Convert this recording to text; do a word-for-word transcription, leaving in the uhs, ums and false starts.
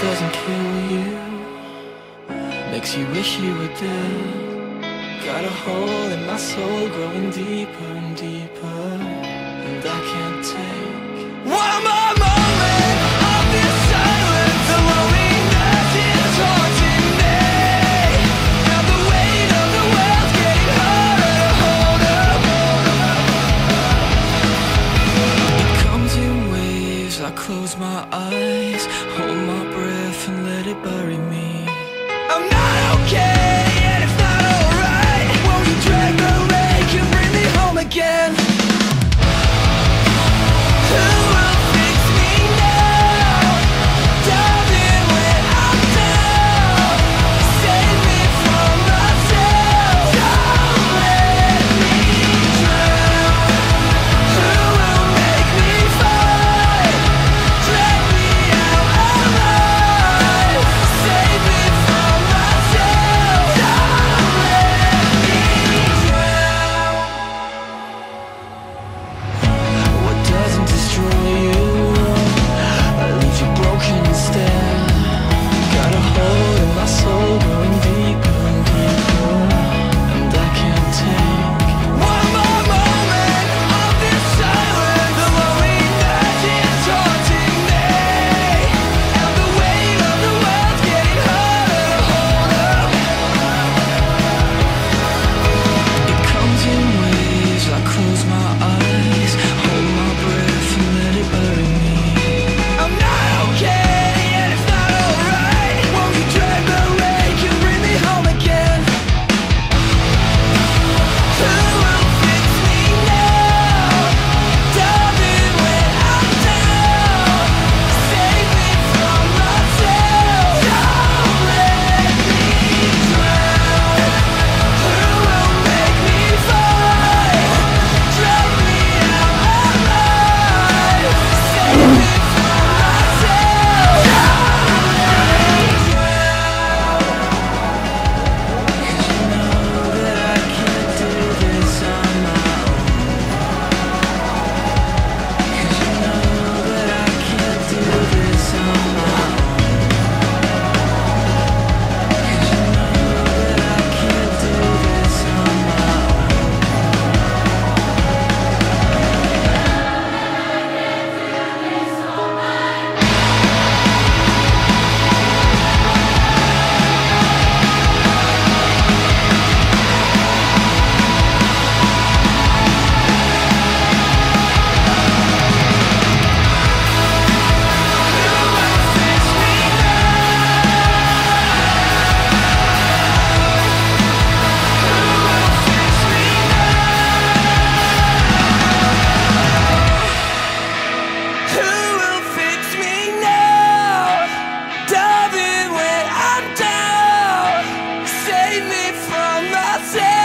doesn't kill you, makes you wish you were dead. Got a hole in my soul growing deeper and deeper, and I can't take one more moment of this silence. The loneliness is haunting me, and the weight of the world's getting harder to hold up. It comes in waves, I close my eyes, hold my breath and let it bury me. I'm not okay, and it's not alright. Won't you drag the lake and bring me home again? Who will fix me now? Darling, when I'm down, save me from myself. Don't let me drown. Who will make me fight? Drag me out alive. Save me from myself. Don't let me drown. What doesn't destroy you leaves you broken instead. Got a hole in my soul growing deeper and deeper, and I can't take one more moment of this silence. The loneliness is haunting me, and the weight of the world's getting harder to hold up. It comes in waves, I close my eyes, hold my breath and let it bury me. I'm not okay, and it's not alright. Won't you drag the lake and bring me home again? Who will fix me now? Darling, when I'm down, save me from myself. Don't let me drown. Who will make me fight? Drag me out alive. Save me from myself. Don't let me drown. 'Cause you know that I can't do this on my own. 'Cause you know that I can't do this on my own. 'Cause you know that I can't do this on my own. Who will fix me now? Darling, when I'm down, save me from myself.